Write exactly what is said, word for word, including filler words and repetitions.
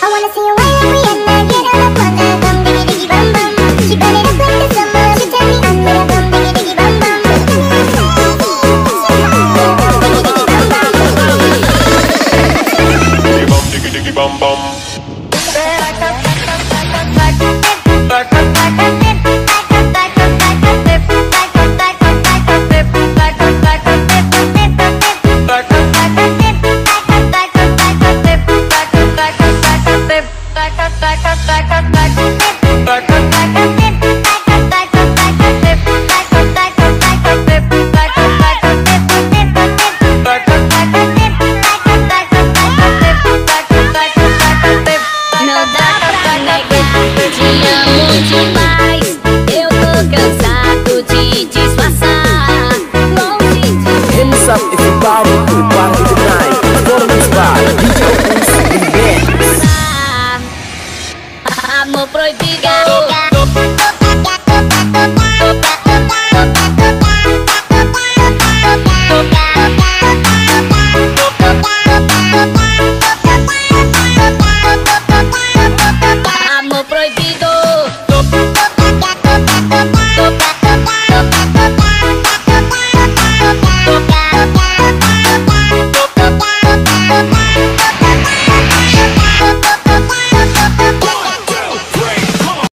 wanna see you wine like Rihanna, get on up on the bum, diggy diggy bum bum. She burn it up like the summer, she tell me I'm with a bum, diggy diggy bum bum. Diggy diggy bum bum. Back up, back up, back up.